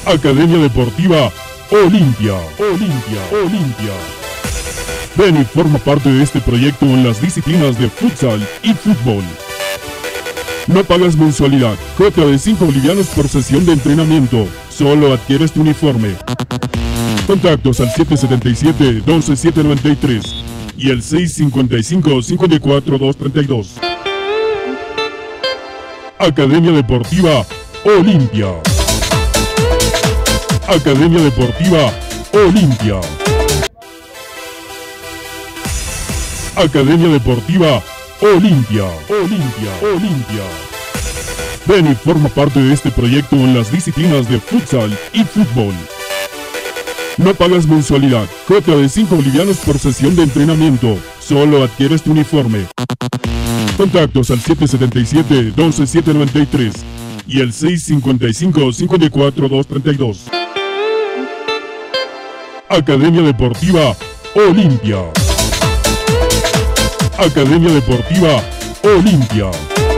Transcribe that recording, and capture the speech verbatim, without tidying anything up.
Academia Deportiva Olimpia, Olimpia, Olimpia. Ven y forma parte de este proyecto en las disciplinas de futsal y fútbol. No pagas mensualidad, cuota de cinco bolivianos por sesión de entrenamiento. Solo adquieres tu uniforme. Contactos al siete siete siete, doce siete nueve tres y el seis cinco cinco, cinco cuatro dos tres dos. Academia Deportiva Olimpia. Academia Deportiva Olimpia. Academia Deportiva Olimpia, Olimpia, Olimpia. Ven y forma parte de este proyecto en las disciplinas de futsal y fútbol. No pagas mensualidad, cuota de cinco bolivianos por sesión de entrenamiento. Solo adquieres tu uniforme. Contactos al siete siete siete, doce siete nueve tres y el seis cinco cinco, cinco cuatro dos tres dos. Academia Deportiva Olimpia. Academia Deportiva Olimpia.